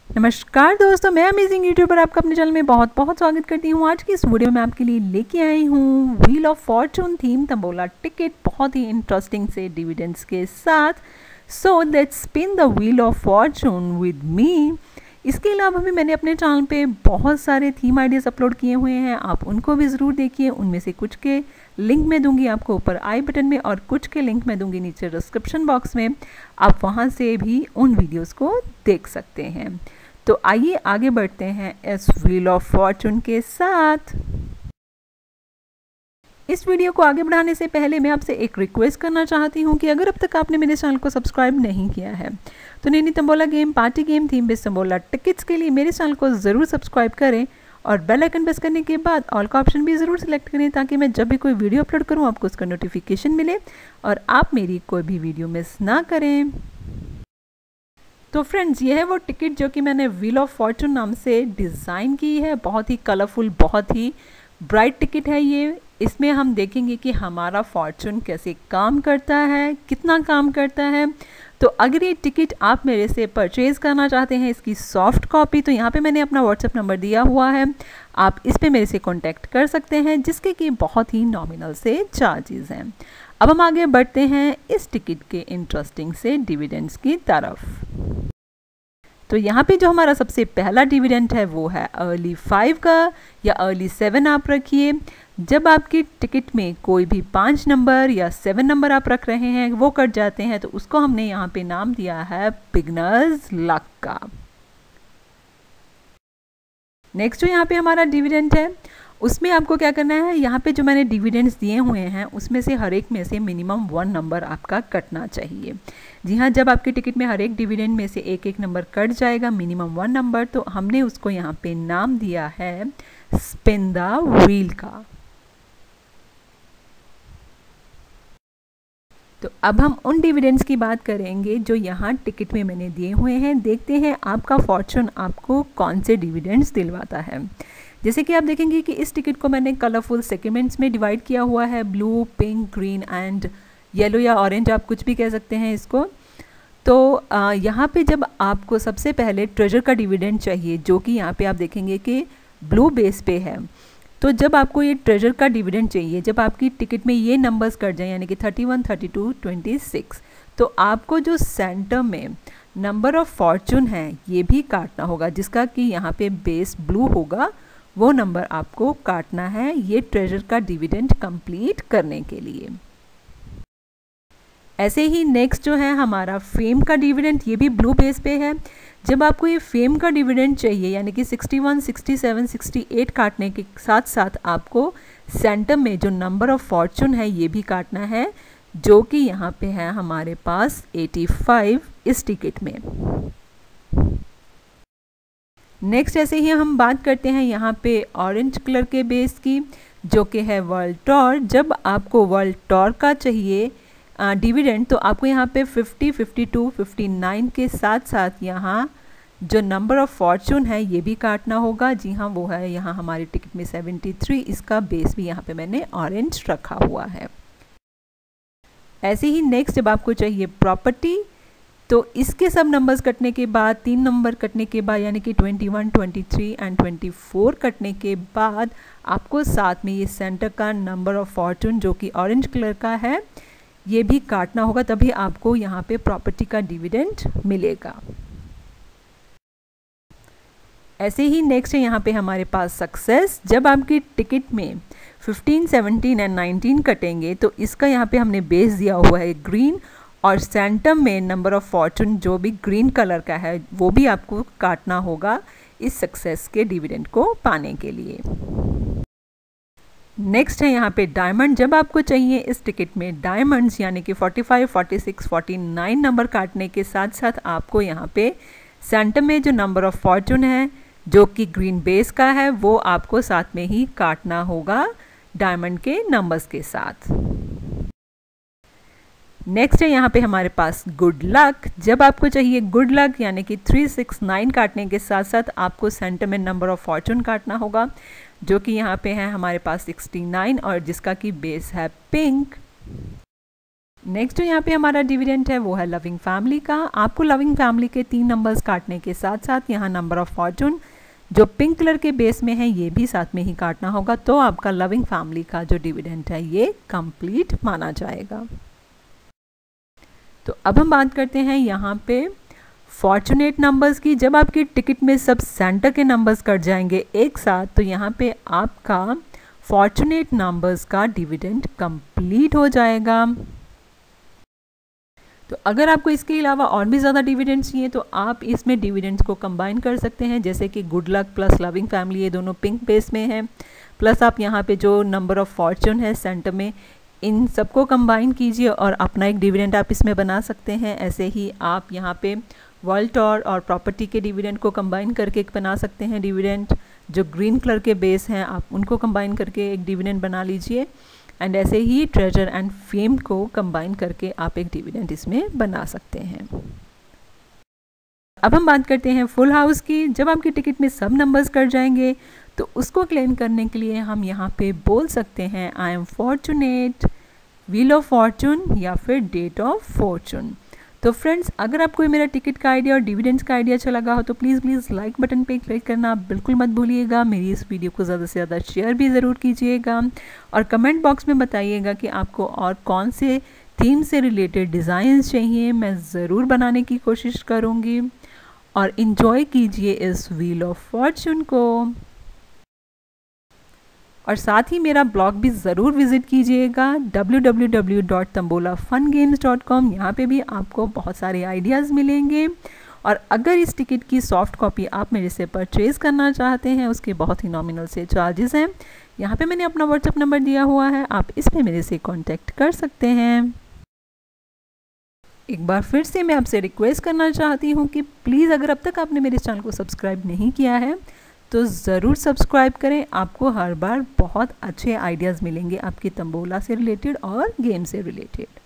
नमस्कार दोस्तों, मैं अमेजिंग यूट्यूबर आपका अपने चैनल में बहुत बहुत स्वागत करती हूँ। आज की इस वीडियो में आपके लिए लेके आई हूँ wheel of fortune theme tambola ticket, बहुत ही इंटरेस्टिंग से डिविडेंड्स के साथ। So let's spin the wheel of fortune with me. इसके अलावा भी मैंने अपने चैनल पे बहुत सारे थीम आइडियाज़ अपलोड किए हुए हैं, आप उनको भी ज़रूर देखिए। उनमें से कुछ के लिंक मैं दूंगी आपको ऊपर आई बटन में और कुछ के लिंक मैं दूंगी नीचे डिस्क्रिप्शन बॉक्स में। आप वहां से भी उन वीडियोस को देख सकते हैं। तो आइए आगे बढ़ते हैं इस व्हील ऑफ फॉर्चून के साथ। इस वीडियो को आगे बढ़ाने से पहले मैं आपसे एक रिक्वेस्ट करना चाहती हूँ कि अगर अब तक आपने मेरे चैनल को सब्सक्राइब नहीं किया है तो नैनी tambola game, party game, theme based tambola tickets के लिए मेरे चैनल को ज़रूर सब्सक्राइब करें और बेल आइकन प्रेस करने के बाद ऑल का ऑप्शन भी ज़रूर सिलेक्ट करें ताकि मैं जब भी कोई वीडियो अपलोड करूँ आपको उसका नोटिफिकेशन मिले और आप मेरी कोई भी वीडियो मिस ना करें। तो फ्रेंड्स, ये है वो टिकट जो कि मैंने व्हील ऑफ फॉर्चून नाम से डिज़ाइन की है। बहुत ही कलरफुल, बहुत ही ब्राइट टिकट है ये। इसमें हम देखेंगे कि हमारा फॉर्चून कैसे काम करता है, कितना काम करता है। तो अगर ये टिकट आप मेरे से परचेज़ करना चाहते हैं इसकी सॉफ्ट कॉपी, तो यहाँ पे मैंने अपना व्हाट्सएप नंबर दिया हुआ है, आप इस पर मेरे से कॉन्टैक्ट कर सकते हैं, जिसके कि बहुत ही नॉमिनल से चार्जेस हैं। अब हम आगे बढ़ते हैं इस टिकट के इंटरेस्टिंग से डिविडेंड्स की तरफ। तो यहाँ पे जो हमारा सबसे पहला डिविडेंड है वो है अर्ली 5 का या अर्ली 7 आप रखिए। जब आपकी टिकट में कोई भी 5 नंबर या 7 नंबर आप रख रहे हैं वो कट जाते हैं, तो उसको हमने यहाँ पे नाम दिया है बिगनर्स लक का। नेक्स्ट जो यहाँ पे हमारा डिविडेंड है उसमें आपको क्या करना है, यहाँ पे जो मैंने डिविडेंड्स दिए हुए हैं उसमें से हर एक में से मिनिमम 1 नंबर आपका कटना चाहिए। जी हाँ, जब आपके टिकट में हर एक डिविडेंड में से एक एक नंबर कट जाएगा, मिनिमम 1 नंबर, तो हमने उसको यहाँ पे नाम दिया है स्पिन द व्हील का। तो अब हम उन डिविडेंड्स की बात करेंगे जो यहाँ टिकट में मैंने दिए हुए हैं। देखते हैं आपका फॉर्चून आपको कौन से डिविडेंड्स दिलवाता है। जैसे कि आप देखेंगे कि इस टिकट को मैंने कलरफुल सेगमेंट्स में डिवाइड किया हुआ है, blue, pink, green and yellow या ऑरेंज, आप कुछ भी कह सकते हैं इसको। तो यहाँ पे जब आपको सबसे पहले ट्रेजर का डिविडेंड चाहिए, जो कि यहाँ पे आप देखेंगे कि ब्लू बेस पे है, तो जब आपको ये ट्रेजर का डिविडेंड चाहिए, जब आपकी टिकट में ये नंबर्स कट जाए यानी कि 31, 32, 26, तो आपको जो सेंटर में नंबर ऑफ फॉर्चून है ये भी काटना होगा, जिसका कि यहाँ पे बेस ब्लू होगा, वो नंबर आपको काटना है ये ट्रेजर का डिविडेंड कंप्लीट करने के लिए। ऐसे ही नेक्स्ट जो है हमारा फेम का डिविडेंड, ये भी ब्लू बेस पे है। जब आपको ये फेम का डिविडेंड चाहिए यानी कि 61, 67, 68 काटने के साथ साथ आपको सेंटर में जो नंबर ऑफ फॉर्चून है ये भी काटना है, जो कि यहाँ पे है हमारे पास 85 इस टिकट में। नेक्स्ट ऐसे ही हम बात करते हैं यहाँ पे ऑरेंज कलर के बेस की, जो कि है वर्ल्ड टॉर। जब आपको वर्ल्ड टॉर का चाहिए डिविडेंड, तो आपको यहाँ पे 50, 52, 59 के साथ साथ यहाँ जो नंबर ऑफ फॉर्चून है ये भी काटना होगा। जी हाँ, वो है यहाँ हमारे टिकट में 73, इसका बेस भी यहाँ पे मैंने ऑरेंज रखा हुआ है। ऐसे ही नेक्स्ट जब आपको चाहिए प्रॉपर्टी, तो इसके सब नंबर्स कटने के बाद, 3 नंबर कटने के बाद यानी कि 21, 23 एंड 24 कटने के बाद आपको साथ में ये सेंटर का नंबर ऑफ फॉर्चून जो कि ऑरेंज कलर का है ये भी काटना होगा, तभी आपको यहाँ पे प्रॉपर्टी का डिविडेंड मिलेगा। ऐसे ही नेक्स्ट है यहाँ पे हमारे पास सक्सेस। जब आपकी टिकट में 15, 17 एंड 19 कटेंगे तो इसका यहाँ पे हमने बेस दिया हुआ है ग्रीन, और सेंटर में नंबर ऑफ फॉर्चून जो भी ग्रीन कलर का है वो भी आपको काटना होगा इस सक्सेस के डिविडेंड को पाने के लिए। नेक्स्ट है यहाँ पे डायमंड। जब आपको चाहिए इस टिकट में डायमंड्स यानी कि 45, 46, 49 नंबर काटने के साथ साथ आपको यहाँ पे सेंटर में जो नंबर ऑफ फॉर्चून है जो कि ग्रीन बेस का है वो आपको साथ में ही काटना होगा डायमंड के नंबर्स के साथ। नेक्स्ट है यहाँ पे हमारे पास गुड लक। जब आपको चाहिए गुड लक यानी कि 3, 6, 9 काटने के साथ साथ आपको सेंटर में नंबर ऑफ फॉर्चून काटना होगा, जो कि यहाँ पे है हमारे पास 69 और जिसका कि बेस है पिंक। नेक्स्ट जो यहाँ पे हमारा डिविडेंड है वो है लविंग फैमिली का। आपको लविंग फैमिली के 3 नंबर्स काटने के साथ साथ यहाँ नंबर ऑफ फॉर्चून जो पिंक कलर के बेस में है ये भी साथ में ही काटना होगा, तो आपका लविंग फैमिली का जो डिविडेंड है ये कंप्लीट माना जाएगा। तो अब हम बात करते हैं यहाँ पे फॉर्चुनेट नंबर्स की। जब आपकी टिकट में सब सेंटर के नंबर्स कट जाएंगे एक साथ तो यहाँ पे आपका फॉर्चुनेट नंबर्स का डिविडेंड कंप्लीट हो जाएगा। तो अगर आपको इसके अलावा और भी ज़्यादा डिविडेंड्स चाहिए तो आप इसमें डिविडेंड्स को कंबाइन कर सकते हैं, जैसे कि good luck plus loving family, ये दोनों पिंक बेस में हैं, प्लस आप यहाँ पे जो नंबर ऑफ फॉर्चून है सेंटर में, इन सबको कंबाइन कीजिए और अपना एक डिविडेंड आप इसमें बना सकते हैं। ऐसे ही आप यहाँ पे वर्ल्ड टूर और प्रॉपर्टी के डिविडेंड को कंबाइन करके एक बना सकते हैं डिविडेंड। जो ग्रीन कलर के बेस हैं आप उनको कंबाइन करके एक डिविडेंड बना लीजिए, एंड ऐसे ही ट्रेजर एंड फेम को कंबाइन करके आप एक डिविडेंड इसमें बना सकते हैं। अब हम बात करते हैं फुल हाउस की। जब आपकी टिकट में सब नंबर्स कट जाएंगे तो उसको क्लेम करने के लिए हम यहाँ पे बोल सकते हैं I am fortunate, wheel of fortune या फिर डेट ऑफ फॉर्चून। तो फ्रेंड्स, अगर आपको मेरा टिकट का आइडिया और डिविडेंड्स का आइडिया अच्छा लगा हो तो प्लीज़ लाइक बटन पे क्लिक करना बिल्कुल मत भूलिएगा। मेरी इस वीडियो को ज़्यादा से ज़्यादा शेयर भी ज़रूर कीजिएगा और कमेंट बॉक्स में बताइएगा कि आपको और कौन से थीम से रिलेटेड डिज़ाइंस चाहिए, मैं ज़रूर बनाने की कोशिश करूँगी। और इन्जॉय कीजिए इस व्हील ऑफ फॉर्चून को, और साथ ही मेरा ब्लॉग भी ज़रूर विज़िट कीजिएगा www.tambolafungames.com। यहाँ पे भी आपको बहुत सारे आइडियाज़ मिलेंगे। और अगर इस टिकट की सॉफ्ट कॉपी आप मेरे से परचेज़ करना चाहते हैं, उसके बहुत ही नॉमिनल से चार्जेस हैं। यहाँ पे मैंने अपना व्हाट्सएप नंबर दिया हुआ है, आप इस पर मेरे से कॉन्टेक्ट कर सकते हैं। एक बार फिर से मैं आपसे रिक्वेस्ट करना चाहती हूँ कि प्लीज़ अगर अब तक आपने मेरे चैनल को सब्सक्राइब नहीं किया है तो ज़रूर सब्सक्राइब करें। आपको हर बार बहुत अच्छे आइडियाज़ मिलेंगे आपकी तंबोला से रिलेटेड और गेम से रिलेटेड।